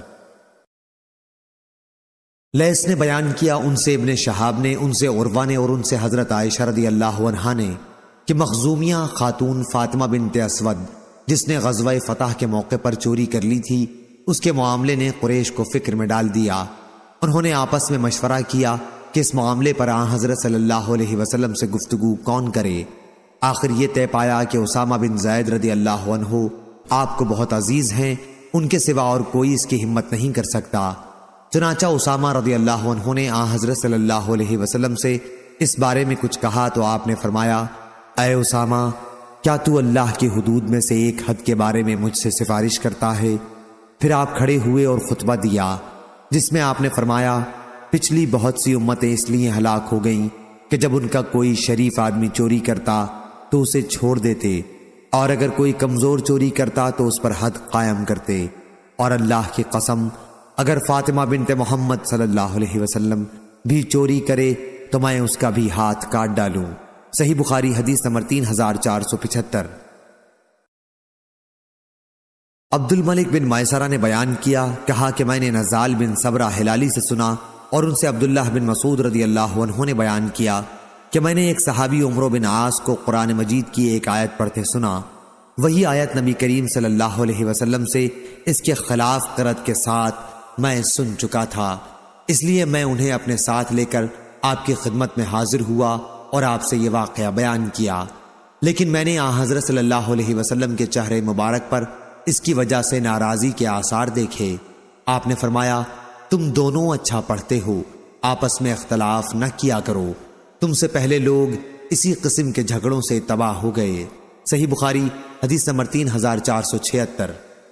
لیث نے بیان کیا، ان سے ابن شہاب نے، ان سے عروہ نے اور ان سے حضرت عائشہ رضی اللہ عنہا نے کہ مخزومیہ خاتون فاطمہ بنت اسود جس نے غزوہ فتح کے موقع پر چوری کر لی تھی، اس کے معاملے نے قریش کو فکر میں ڈال دیا۔ انہوں نے آپس میں مشورہ کیا کہ اس معاملے پر آن حضرت صلی اللہ علیہ وسلم سے گفتگو کون کرے۔ آخر یہ طے پایا کہ اسامہ بن زید رضی اللہ عنہ آپ کو بہت عزیز ہیں، ان کے سوا اور کوئی اس کی ہمت نہیں کر سکتا۔ چنانچہ اسامہ رضی اللہ عنہ نے آن حضرت صلی اللہ علیہ وسلم سے اس بارے میں کچھ کہا تو آپ نے فرمایا، اے اسامہ، کیا تو اللہ کی حدود میں سے ایک حد کے بارے میں مجھ سے سفارش کرتا ہے؟ پھر آپ کھڑے ہوئے اور خطبہ دیا جس میں آپ نے فرمایا، پچھلی بہت سی امتیں اس لیے ہلاک ہو گئیں کہ جب ان کا کوئی شریف آدمی چوری کرتا تو اسے چھوڑ دیتے، اور اگر کوئی کمزور چوری کرتا تو اس پر حد قائم کرتے، اور اللہ کی قسم اگر فاطمہ بنت محمد صلی اللہ علیہ وسلم بھی چوری کرے تو میں اس کا بھی ہاتھ کاٹ ڈالوں۔ صحیح بخاری حدیث نمبر تین ہزار چار سو پچہتر۔ عبد الملک بن میسرہ نے بیان کیا، کہا کہ میں نے نزال بن صبرہ ہلالی سے سنا اور ان سے عبداللہ بن مسعود رضی اللہ عنہ نے بیان کیا کہ میں نے ایک صحابی عمرو بن عاص کو قرآن مجید کی ایک آیت پڑھتے سنا۔ وہی آیت نبی کریم صلی اللہ علیہ وسلم سے اس کے خلاف قرأت کے ساتھ میں سن چکا تھا، اس لیے میں انہیں اپنے ساتھ لے کر آپ کی خدمت میں حاضر ہوا اور آپ سے یہ واقعہ بیان کیا، لیکن میں نے آن حضرت صلی اللہ علیہ وسلم کے چہرے مبارک پر اس کی وجہ سے ناراضی کے آثار دیکھے۔ آپ نے فرمایا، تم دونوں اچھا پڑھتے ہو، آپس میں اختلاف نہ کیا کرو، تم سے پہلے لوگ اسی قسم کے جھگڑوں سے تباہ ہو گئے۔ صحیح بخاری حدیث نمبر تین ہزار چار سو چھہتر۔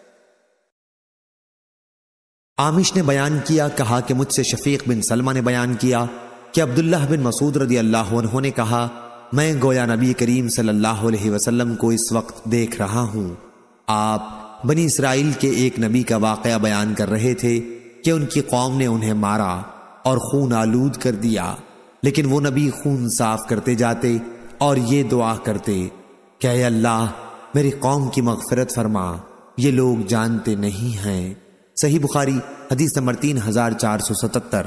عامش نے بیان کیا، کہا کہ مجھ سے شفیق بن سلمہ نے بیان کیا کہ عبداللہ بن مسعود رضی اللہ عنہ نے کہا، میں گویا نبی کریم صلی اللہ علیہ وسلم کو اس وقت دیکھ رہا ہوں۔ آپ بنی اسرائیل کے ایک نبی کا واقعہ بیان کر رہے تھے کہ ان کی قوم نے انہیں مارا اور خون آلود کر دیا، لیکن وہ نبی خون صاف کرتے جاتے اور یہ دعا کرتے کہ اے اللہ میری قوم کی مغفرت فرما، یہ لوگ جانتے نہیں ہیں۔ صحیح بخاری حدیث نمبر تین ہزار چار سو ستتر۔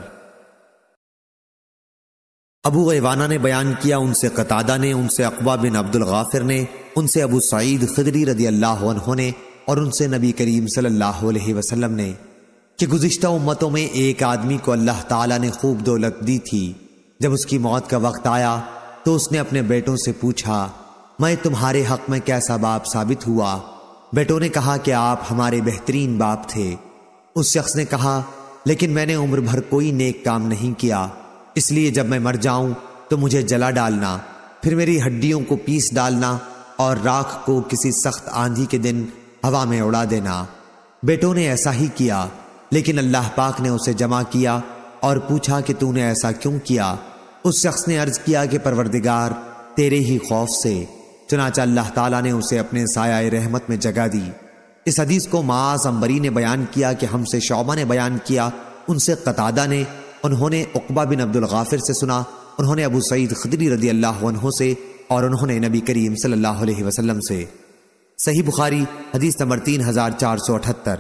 ابو غیوانہ نے بیان کیا، ان سے قتادہ نے، ان سے عقبہ بن عبد الغافر نے، ان سے ابو سعید خدری رضی اللہ عنہ نے اور ان سے نبی کریم صلی اللہ علیہ وسلم نے کہ گزشتہ امتوں میں ایک آدمی کو اللہ تعالیٰ نے خوب دولت دی تھی، جب اس کی موت کا وقت آیا تو اس نے اپنے بیٹوں سے پوچھا، میں تمہارے حق میں کیسا باپ ثابت ہوا؟ بیٹوں نے کہا کہ آپ ہمارے بہترین باپ تھے۔ اس شخص نے کہا، لیکن میں نے عمر بھر کوئی نیک کام نہیں کیا، اس لیے جب میں مر جاؤں تو مجھے جلا ڈالنا، پھر میری ہڈیوں کو پیس ڈالنا اور راکھ کو کسی سخت آندھی کے دن ہوا میں اڑا دینا۔ بیٹوں نے ایسا ہی کیا، لیکن اللہ پاک نے اسے جمع کیا اور پوچھا کہ تو نے ایسا کیوں کیا؟ اس شخص نے عرض کیا کہ پروردگار تیرے ہی خوف سے۔ چنانچہ اللہ تعالیٰ نے اسے اپنے سایہ رحمت میں جگہ دی۔ اس حدیث کو معاذ عنبری نے بیان کیا کہ ہم سے شعبہ نے بیان کیا، ان سے قتادہ نے، انہوں نے عقبہ بن عبد الغافر سے سنا، انہوں نے ابو سعید خدری رضی اللہ عنہ سے، اور انہوں نے نبی کریم صلی اللہ علیہ وسلم سے۔ صحیح بخاری حدیث نمبر تین ہزار چار سو اٹھتر۔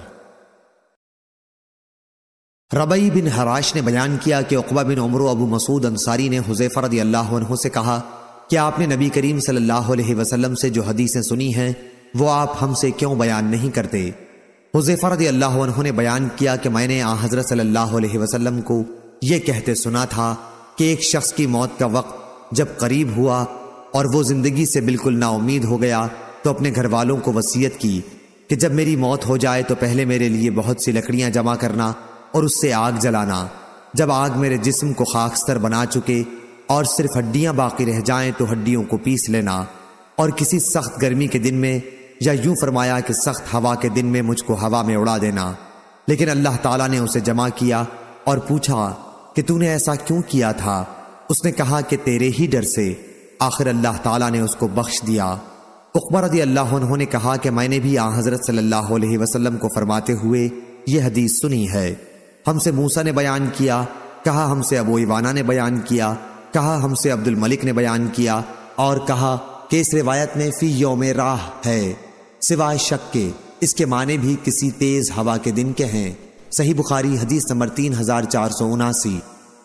ربعی بن حراش نے بیان کیا کہ عقبہ بن عمر و ابو مسعود انصاری نے حذیفہ رضی اللہ عنہ سے کہا کہ آپ نے نبی کریم صلی اللہ علیہ وسلم سے جو حدیثیں سنی ہیں وہ آپ ہم سے کیوں بیان نہیں کرتے؟ حذیفہ رضی اللہ عنہ نے بیان کیا کہ میں نے آن حضرت صلی اللہ علیہ وسلم کو یہ کہتے سنا تھا کہ ایک شخص کی موت کا وقت جب قریب ہوا اور وہ زندگی سے بالکل نا امید ہو گیا تو اپنے گھر والوں کو وصیت کی کہ جب میری موت ہو جائے تو پہلے میرے لیے بہت سی لکڑیاں جمع کرنا اور اس سے آگ جلانا۔ جب آگ میرے جسم کو خاکستر بنا چکے اور صرف ہڈیاں باقی رہ جائیں تو ہڈیوں کو پیس لینا، اور کسی سخت گرمی کے دن میں یا یوں فرمایا کہ سخت ہوا کے دن میں مجھ کو ہوا میں اڑا دینا۔ لیکن اللہ تعالیٰ نے اسے جمع کیا اور پوچھا کہ تو نے ایسا کیوں کیا تھا؟ اس نے کہا کہ تیرے ہی ڈر سے۔ آخر اللہ تعالیٰ نے اس کو بخش دیا۔ عقبہ رضی اللہ عنہ نے کہا کہ میں نے بھی آن حضرت صلی اللہ علیہ وسلم کو فرماتے ہوئے یہ حدیث سنی ہے۔ ہم سے موسیٰ نے بیان کیا، کہا ہم سے ابو ایوانہ نے بیان کیا، کہا ہم سے عبد الملک نے بیان کیا، اور کہا کہ اس روایت میں فی یوم راہ ہے سوائے شک کے، اس کے معنی بھی کسی تیز ہوا کے دن کے ہیں۔ صحیح بخاری حدیث نمبر تین ہزار چار سو اناسی۔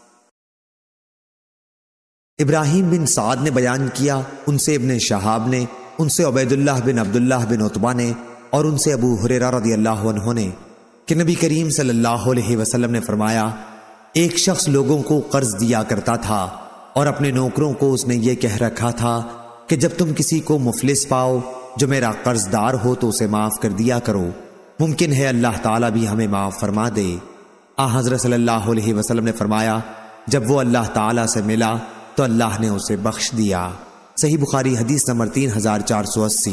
ابراہیم بن سعد نے بیان کیا، ان سے ابن شہاب نے، ان سے عبید اللہ بن عبداللہ بن عتبہ نے، اور ان سے ابو ہریرہ رضی اللہ عنہ نے کہ نبی کریم صلی اللہ علیہ وسلم نے فرمایا ایک شخص لوگوں کو قرض دیا کرتا تھا اور اپنے نوکروں کو اس نے یہ کہہ رکھا تھا کہ جب تم کسی کو مفلس پاؤ جو میرا قرض دار ہو تو اسے معاف کر دیا کرو، ممکن ہے اللہ تعالیٰ بھی ہمیں معاف فرما دے۔ آ حضرت صلی اللہ علیہ وسلم نے فرمایا جب وہ اللہ تعالیٰ سے ملا تو اللہ نے اسے بخش دیا۔ صحیح بخاری حدیث نمبر تین ہزار چار سو اسی۔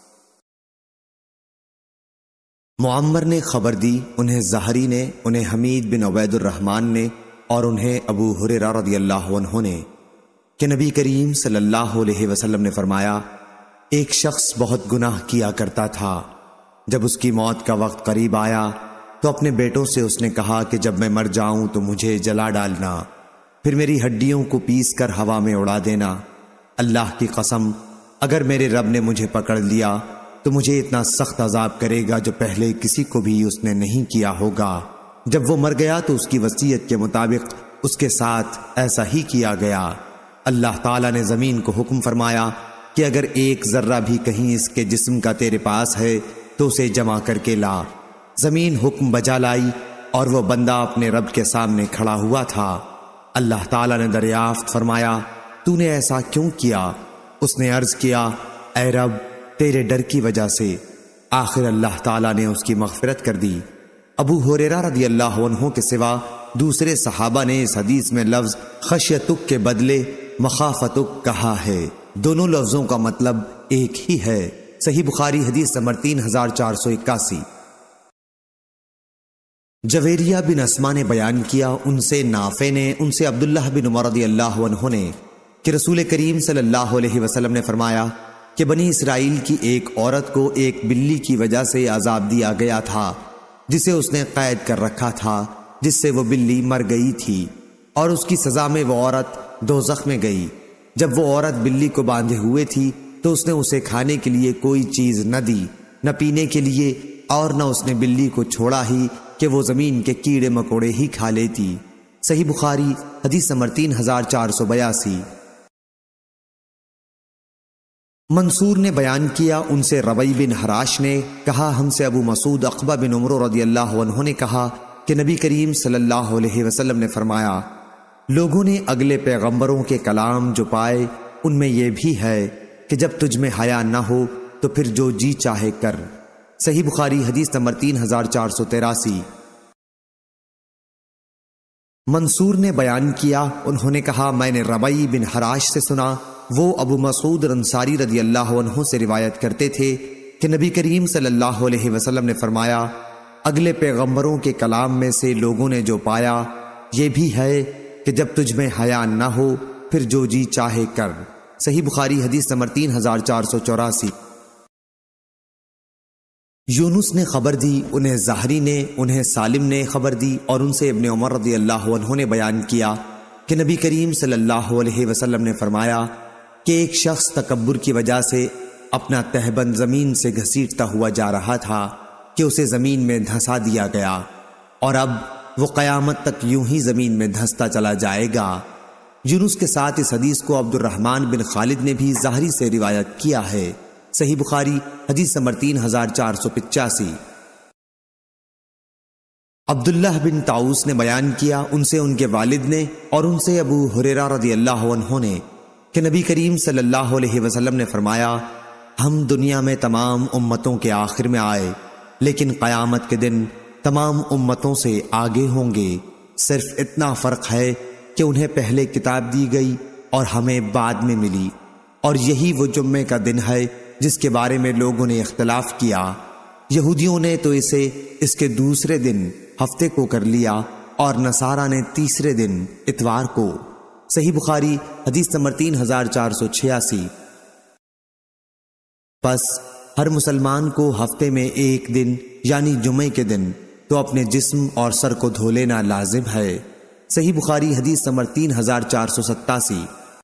معمر نے خبر دی، انہیں زہری نے، انہیں حمید بن عبید الرحمن نے، اور انہیں ابو ہریرہ رضی اللہ عنہ نے کہ نبی کریم صلی اللہ علیہ وسلم نے فرمایا ایک شخص بہت گناہ کیا کرتا تھا، جب اس کی موت کا وقت قریب آیا تو اپنے بیٹوں سے اس نے کہا کہ جب میں مر جاؤں تو مجھے جلا ڈالنا، پھر میری ہڈیوں کو پیس کر ہوا میں اڑا دینا۔ اللہ کی قسم اگر میرے رب نے مجھے پکڑ لیا تو مجھے اتنا سخت عذاب کرے گا جو پہلے کسی کو بھی اس نے نہیں کیا ہوگا۔ جب وہ مر گیا تو اس کی وصیت کے مطابق اس کے ساتھ ایسا ہی کیا گیا۔ اللہ تعالیٰ نے زمین کو حکم فرمایا کہ اگر ایک ذرہ بھی کہیں اس کے جسم کا تیرے پاس ہے تو اسے جمع کر کے لا۔ زمین حکم بجا لائی اور وہ بندہ اپنے رب کے سامنے کھڑا ہوا تھا۔ اللہ تعالیٰ نے دریافت فرمایا تو نے ایسا کیوں کیا؟ اس نے عرض کیا اے رب تیرے ڈر کی وجہ سے۔ آخر اللہ تعالیٰ نے اس کی مغفرت کر دی۔ ابو ہریرہ رضی اللہ عنہ کے سوا دوسرے صحابہ نے اس حدیث میں لفظ خشیتک کے بدلے مخافتک کہا ہے، دونوں لفظوں کا مطلب ایک ہی ہے۔ صحیح بخاری حدیث نمبر تین ہزار چار سو اکاسی۔ جویریہ بن اسما نے بیان کیا، ان سے نافع نے، ان سے عبداللہ بن عمر رضی اللہ عنہ نے کہ رسول کریم صلی اللہ علیہ وسلم نے فرمایا کہ بنی اسرائیل کی ایک عورت کو ایک بلی کی وجہ سے عذاب دیا گیا تھا جسے اس نے قید کر رکھا تھا، جس سے وہ بلی مر گئی تھی، اور اس کی سزا میں وہ عورت دوزخ میں گئی۔ جب وہ عورت بلی کو باندھے ہوئے تھی تو اس نے اسے کھانے کے لیے کوئی چیز نہ دی، نہ پینے کے لیے، اور نہ اس نے بلی کو چھوڑا ہی کہ وہ زمین کے کیڑے مکوڑے ہی کھا لیتی۔ صحیح بخاری حدیث نمبر تین ہزار چار سو بیاسی۔ منصور نے بیان کیا، ان سے ربعی بن حراش نے کہا ہم سے ابو مسعود عقبہ بن عمر رضی اللہ عنہ نے کہا کہ نبی کریم صلی اللہ علیہ وسلم نے فرمایا لوگوں نے اگلے پیغمبروں کے کلام جو پائے ان میں یہ بھی ہے کہ جب تجھ میں حیا نہ ہو تو پھر جو جی چاہے کر۔ صحیح بخاری حدیث نمبر تین ہزار چار سو تراسی۔ منصور نے بیان کیا، انہوں نے کہا میں نے ربعی بن حراش سے سنا، وہ ابو مسعود انصاری رضی اللہ عنہ سے روایت کرتے تھے کہ نبی کریم صلی اللہ علیہ وسلم نے فرمایا اگلے پیغمبروں کے کلام میں سے لوگوں نے جو پایا یہ بھی ہے کہ جب تجھ میں حیا نہ ہو پھر جو جی چاہے کر۔ صحیح بخاری حدیث نمبر تین ہزار چار سو چوراسی۔ یونس نے خبر دی، انہیں زہری نے، انہیں سالم نے خبر دی، اور ان سے ابن عمر رضی اللہ عنہ نے بیان کیا کہ نبی کریم صلی اللہ علیہ وسلم نے فرمایا کہ ایک شخص تکبر کی وجہ سے اپنا تہبند زمین سے گھسیٹتا ہوا جا رہا تھا کہ اسے زمین میں دھنسا دیا گیا، اور اب وہ قیامت تک یوں ہی زمین میں دھنستا چلا جائے گا۔ یونس کے ساتھ اس حدیث کو عبد الرحمن بن خالد نے بھی ظاہری سے روایت کیا ہے۔ صحیح بخاری حدیث نمبر تین ہزار چار سو پچاسی۔ عبداللہ بن طاؤس نے بیان کیا، ان سے ان کے والد نے اور ان سے ابو ہریرہ رضی اللہ عنہ نے، کہ نبی کریم صلی اللہ علیہ وسلم نے فرمایا، ہم دنیا میں تمام امتوں کے آخر میں آئے، لیکن قیامت کے دن تمام امتوں سے آگے ہوں گے، صرف اتنا فرق ہے کہ انہیں پہلے کتاب دی گئی اور ہمیں بعد میں ملی، اور یہی وہ جمعے کا دن ہے جس کے بارے میں لوگوں نے اختلاف کیا۔ یہودیوں نے تو اسے اس کے دوسرے دن ہفتے کو کر لیا اور نصارہ نے تیسرے دن اتوار کو۔ صحیح بخاری حدیث نمبر تین ہزار چار سو چھیاسی۔ پس ہر مسلمان کو ہفتے میں ایک دن یعنی جمعے کے دن تو اپنے جسم اور سر کو دھو لینا لازم ہے۔ صحیح بخاری حدیث نمبر تین ہزار چار سو ستاسی۔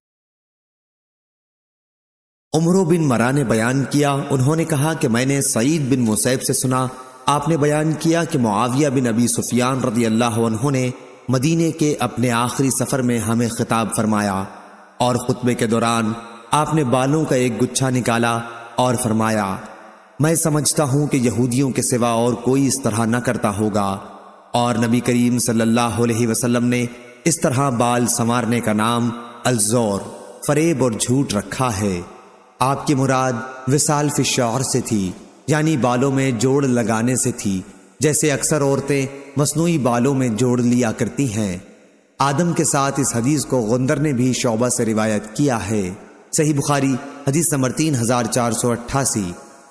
عمرو بن مرا نے بیان کیا، انہوں نے کہا کہ میں نے سعید بن مسیب سے سنا، آپ نے بیان کیا کہ معاویہ بن ابی سفیان رضی اللہ عنہ نے مدینے کے اپنے آخری سفر میں ہمیں خطاب فرمایا، اور خطبے کے دوران آپ نے بالوں کا ایک گچھا نکالا اور فرمایا، میں سمجھتا ہوں کہ یہودیوں کے سوا اور کوئی اس طرح نہ کرتا ہوگا، اور نبی کریم صلی اللہ علیہ وسلم نے اس طرح بال سنوارنے کا نام الزور، فریب اور جھوٹ رکھا ہے۔ آپ کی مراد وصال فی الشعر سے تھی، یعنی بالوں میں جوڑ لگانے سے تھی، جیسے اکثر عورتیں مصنوعی بالوں میں جوڑ لیا کرتی ہیں۔ آدم کے ساتھ اس حدیث کو غندر نے بھی شعبہ سے روایت کیا ہے۔ صحیح بخاری حدیث نمبر تین ہزار چار سو اٹھاسی۔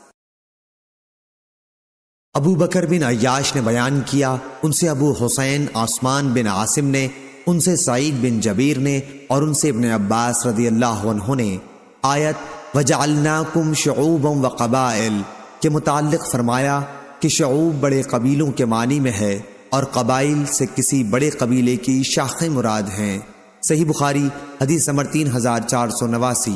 ابو بکر بن عیاش نے بیان کیا، ان سے ابو حسین عثمان بن عاصم نے، ان سے سعید بن جبیر نے اور ان سے ابن عباس رضی اللہ عنہ نے آیت وَجَعَلْنَاكُمْ شُعُوبًا وَقَبَائِلَ کے متعلق فرمایا کہ شعوب بڑے قبیلوں کے معنی میں ہے اور قبائل سے کسی بڑے قبیلے کی شاخیں مراد ہیں۔ صحیح بخاری حدیث نمبر تین ہزار چار سو نواسی۔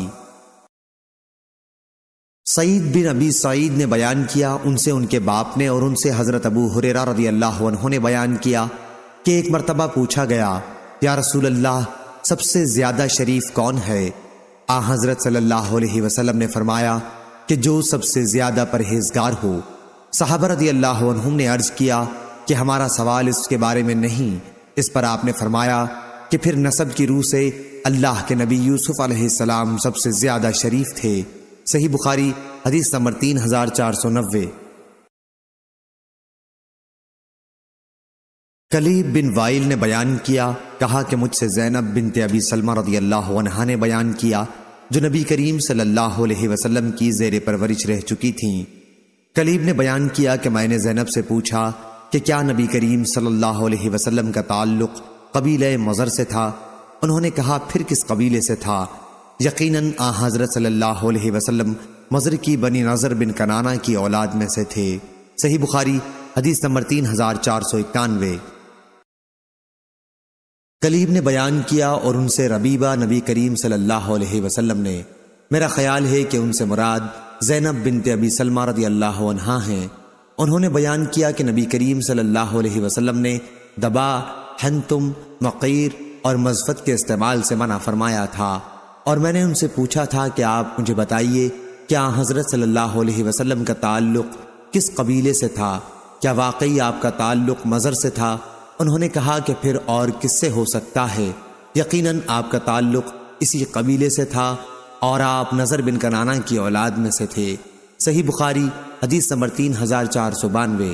سعید بن ابی سعید نے بیان کیا، ان سے ان کے باپ نے اور ان سے حضرت ابو ہریرہ رضی اللہ عنہ نے بیان کیا کہ ایک مرتبہ پوچھا گیا، یا رسول اللہ سب سے زیادہ شریف کون ہے؟ آ حضرت صلی اللہ علیہ وسلم نے فرمایا کہ جو سب سے زیادہ پرہیزگار ہو۔ صحابہ رضی اللہ عنہم نے عرض کیا کہ ہمارا سوال اس کے بارے میں نہیں۔ اس پر آپ نے فرمایا کہ پھر نسب کی روح سے اللہ کے نبی یوسف علیہ السلام سب سے زیادہ شریف تھے۔ صحیح بخاری حدیث نمبر تین ہزار چار سو نوے۔ کلیب بن وائل نے بیان کیا، کہا کہ مجھ سے زینب بنت ابی سلمہ رضی اللہ عنہا نے بیان کیا، جو نبی کریم صلی اللہ علیہ وسلم کی زیر پرورش رہ چکی تھیں۔ کلیب نے بیان کیا کہ میں نے زینب سے پوچھا کہ کیا نبی کریم صلی اللہ علیہ وسلم کا تعلق قبیلہ مضر سے تھا؟ انہوں نے کہا پھر کس قبیلے سے تھا؟ یقیناً آن حضرت صلی اللہ علیہ وسلم مضر کی بنی نضر بن کنانہ کی اولاد میں سے تھے۔ صحیح بخاری حدیث نمبر تین ہزار چار سو اکانوے۔ کلیب نے بیان کیا اور ان سے ربیبہ نبی کریم صلی اللہ علیہ وسلم نے، میرا خیال ہے کہ ان سے مراد زینب بنت ابی سلمہ رضی اللہ عنہا ہیں۔ انہوں نے بیان کیا کہ نبی کریم صلی اللہ علیہ وسلم نے دبا، حنتم، مقیر اور مزفت کے استعمال سے منع فرمایا تھا، اور میں نے ان سے پوچھا تھا کہ آپ مجھے بتائیے کیا حضرت صلی اللہ علیہ وسلم کا تعلق کس قبیلے سے تھا؟ کیا واقعی آپ کا تعلق مضر سے تھا؟ انہوں نے کہا کہ پھر اور کس سے ہو سکتا ہے؟ یقیناً آپ کا تعلق اسی قبیلے سے تھا اور آپ نضر بن کنانہ کی اولاد میں سے تھے۔ صحیح بخاری حدیث نمبر تین ہزار چار سو بانوے۔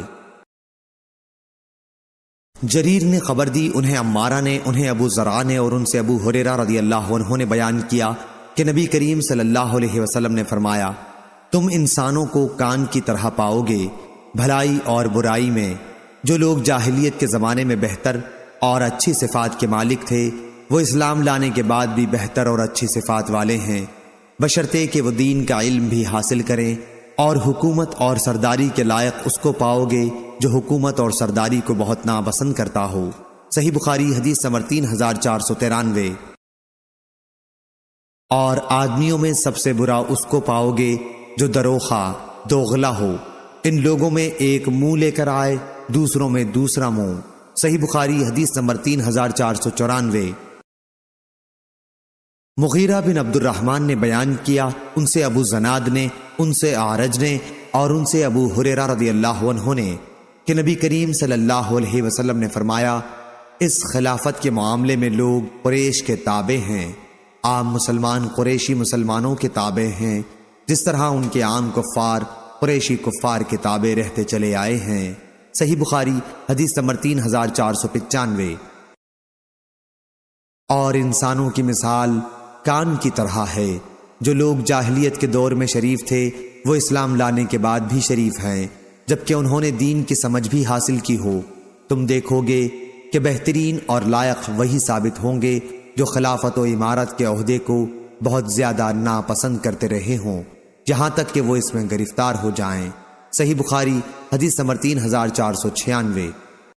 جریر نے خبر دی، انہیں عمارہ نے، انہیں ابو زرع نے اور ان سے ابو ہریرہ رضی اللہ عنہ نے بیان کیا کہ نبی کریم صلی اللہ علیہ وسلم نے فرمایا، تم انسانوں کو کان کی طرح پاؤ گے بھلائی اور برائی میں۔ جو لوگ جاہلیت کے زمانے میں بہتر اور اچھی صفات کے مالک تھے، وہ اسلام لانے کے بعد بھی بہتر اور اچھی صفات والے ہیں، بشرطے کہ وہ دین کا علم بھی حاصل کریں، اور حکومت اور سرداری کے لائق اس کو پاؤ گے جو حکومت اور سرداری کو بہت ناپسند کرتا ہو۔ صحیح بخاری حدیث نمبر تین ہزار چار سو ترانوے۔ اور آدمیوں میں سب سے برا اس کو پاؤ گے جو دروخہ دوغلا ہو، ان لوگوں میں ایک منہ لے کر آئے، دوسروں میں دوسرا منہ۔ صحیح بخاری حدیث نمبر تین ہزار چار سو چورانوے۔ مغیرہ بن عبد الرحمن نے بیان کیا، ان سے ابو زناد نے، ان سے اعرج نے اور ان سے ابو ہریرہ رضی اللہ عنہ نے کہ نبی کریم صلی اللہ علیہ وسلم نے فرمایا، اس خلافت کے معاملے میں لوگ قریش کے تابع ہیں، عام مسلمان قریشی مسلمانوں کے تابع ہیں، جس طرح ان کے عام کفار قریشی کفار کے تابع رہتے چلے آئے ہیں۔ صحیح بخاری حدیث نمبر تین ہزار چار سو پچانوے۔ اور انسانوں کی مثال کان کی طرح ہے، جو لوگ جاہلیت کے دور میں شریف تھے وہ اسلام لانے کے بعد بھی شریف ہیں، جبکہ انہوں نے دین کی سمجھ بھی حاصل کی ہو۔ تم دیکھو گے کہ بہترین اور لائق وہی ثابت ہوں گے جو خلافت و امارت کے عہدے کو بہت زیادہ ناپسند کرتے رہے ہوں، یہاں تک کہ وہ اس میں گرفتار ہو جائیں۔ صحیح بخاری حدیث نمبر تین ہزار چار سو چھیانوے۔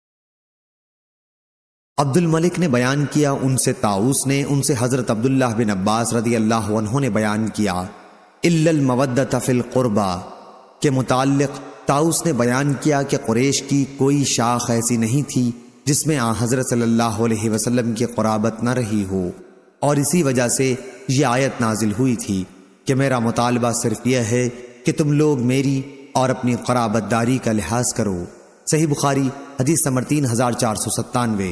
عبد الملک نے بیان کیا، ان سے طاؤس نے، ان سے حضرت عبداللہ بن عباس رضی اللہ عنہ نے بیان کیا، الا المودۃ فی القربى کے متعلق طاؤس نے بیان کیا کہ قریش کی کوئی شاخ ایسی نہیں تھی جس میں آن حضرت صلی اللہ علیہ وسلم کی قرابت نہ رہی ہو، اور اسی وجہ سے یہ آیت نازل ہوئی تھی کہ میرا مطالبہ صرف یہ ہے کہ تم لوگ میری اور اپنی قرابت داری کا لحاظ کرو۔ صحیح بخاری حدیث نمبر تین ہزار چار سو ستانوے۔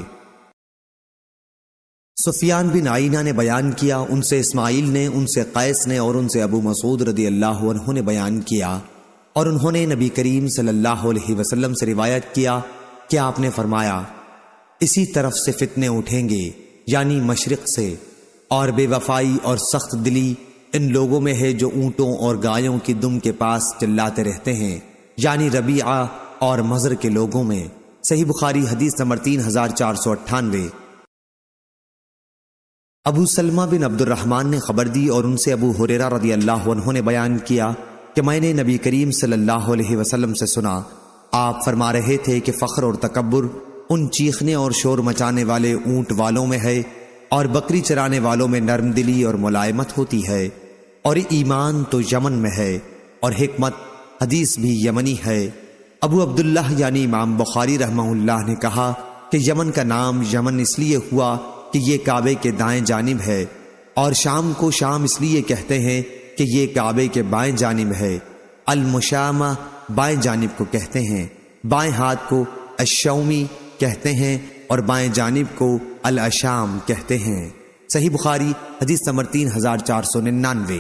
سفیان بن عینہ نے بیان کیا، ان سے اسماعیل نے، ان سے قیس نے اور ان سے ابو مسعود رضی اللہ عنہ نے بیان کیا، اور انہوں نے نبی کریم صلی اللہ علیہ وسلم سے روایت کیا کہ آپ نے فرمایا، اسی طرف سے فتنے اٹھیں گے، یعنی مشرق سے، اور بے وفائی اور سخت دلی ان لوگوں میں ہے جو اونٹوں اور گایوں کی دم کے پاس چلاتے رہتے ہیں، یعنی ربیعہ اور مضر کے لوگوں میں۔ صحیح بخاری حدیث نمبر تین ہزار چار سو اٹھانوے۔ ابو سلمہ بن عبد الرحمن نے خبر دی اور ان سے ابو ہریرہ رضی اللہ عنہ نے بیان کیا کہ میں نے نبی کریم صلی اللہ علیہ وسلم سے سنا، آپ فرما رہے تھے کہ فخر اور تکبر ان چیخنے اور شور مچانے والے اونٹ والوں میں ہے، اور بکری چرانے والوں میں نرم دلی اور ملائمت ہوتی ہے، اور ایمان تو یمن میں ہے، اور حکمت حدیث بھی یمنی ہے۔ ابو عبداللہ یعنی امام بخاری رحمہ اللہ نے کہا کہ یمن کا نام یمن اس لیے ہوا کہ یہ کعبے کے دائیں جانب ہے، اور شام کو شام اس لیے کہتے ہیں کہ یہ کعبے کے بائیں جانب ہے۔ المشامہ بائیں جانب کو کہتے ہیں، بائیں ہاتھ کو الشومی کہتے ہیں اور بائیں جانب کو الاشام کہتے ہیں۔ صحیح بخاری حدیث نمبر تین ہزار چار سو ننانوے۔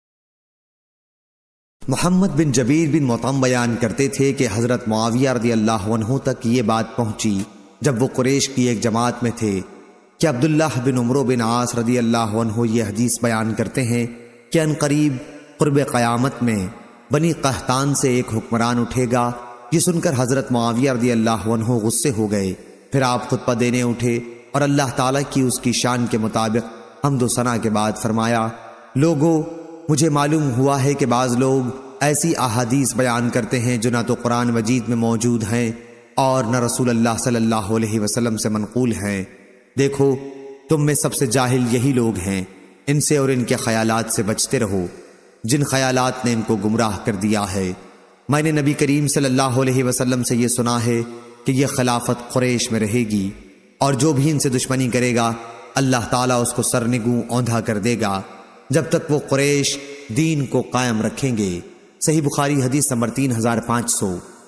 محمد بن جبیر بن مطعم بیان کرتے تھے کہ حضرت معاویہ رضی اللہ عنہ تک یہ بات پہنچی جب وہ قریش کی ایک جماعت میں تھے کہ عبداللہ بن عمرو بن عاص رضی اللہ عنہ یہ حدیث بیان کرتے ہیں کہ ان قریب قرب قیامت میں بنی قحطان سے ایک حکمران اٹھے گا۔ یہ سن کر حضرت معاویہ رضی اللہ عنہ غصے ہو گئے، پھر آپ خطبہ دینے اٹھے اور اللہ تعالیٰ کی اس کی شان کے مطابق حمد و ثنا کے بعد فرمایا، لوگو مجھے معلوم ہوا ہے کہ بعض لوگ ایسی احادیث بیان کرتے ہیں جو نہ تو قرآن مجید میں موجود ہیں اور نہ رسول اللہ صلی اللہ علیہ وسلم سے منقول ہیں۔ دیکھو تم میں سب سے جاہل یہی لوگ ہیں، ان سے اور ان کے خیالات سے بچتے رہو جن خیالات نے ان کو گمراہ کر دیا ہے۔ میں نے نبی کریم صلی اللہ علیہ وسلم سے یہ سنا ہے کہ یہ خلافت قریش میں رہے گی، اور جو بھی ان سے دشمنی کرے گا اللہ تعالیٰ اس کو سرنگوں اوندھا کر دے گا جب تک وہ قریش دین کو قائم رکھیں گے۔ صحیح بخاری حدیث نمبر تین ہزار پانچ سو۔